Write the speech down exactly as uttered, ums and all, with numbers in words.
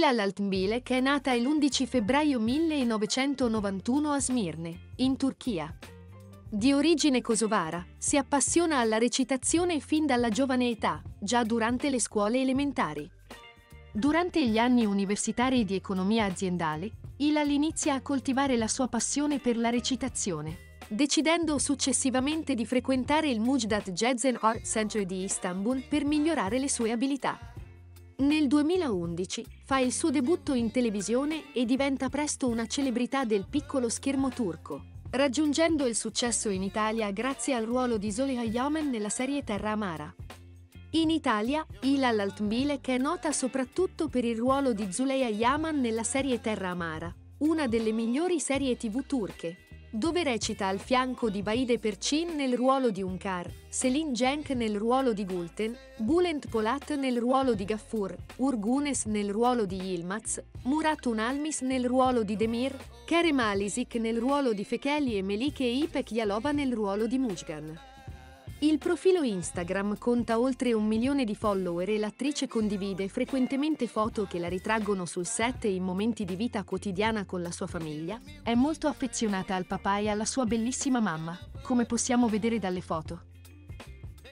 Hilal Altınbilek è nata l'undici febbraio millenovecentonovantuno a Smirne, in Turchia. Di origine kosovara, si appassiona alla recitazione fin dalla giovane età, già durante le scuole elementari. Durante gli anni universitari di economia aziendale, Hilal inizia a coltivare la sua passione per la recitazione, decidendo successivamente di frequentare il Müjdat Jazz and Art Center di Istanbul per migliorare le sue abilità. Nel duemilaundici fa il suo debutto in televisione e diventa presto una celebrità del piccolo schermo turco, raggiungendo il successo in Italia grazie al ruolo di Zuleyha Yaman nella serie Terra Amara. In Italia, Hilal Altınbilek è nota soprattutto per il ruolo di Zuleyha Yaman nella serie Terra Amara, una delle migliori serie tivù turche, dove recita al fianco di Vahide Perçin nel ruolo di Unkar, Selin Cenk nel ruolo di Gülten, Bülent Polat nel ruolo di Gaffur, Uğur Günes nel ruolo di Yılmaz, Murat Unalmis nel ruolo di Demir, Kerem Alisik nel ruolo di Fekeli e Melike İpek Yalova nel ruolo di Mujgan. Il profilo Instagram conta oltre un milione di follower e l'attrice condivide frequentemente foto che la ritraggono sul set e in momenti di vita quotidiana con la sua famiglia. È molto affezionata al papà e alla sua bellissima mamma, come possiamo vedere dalle foto.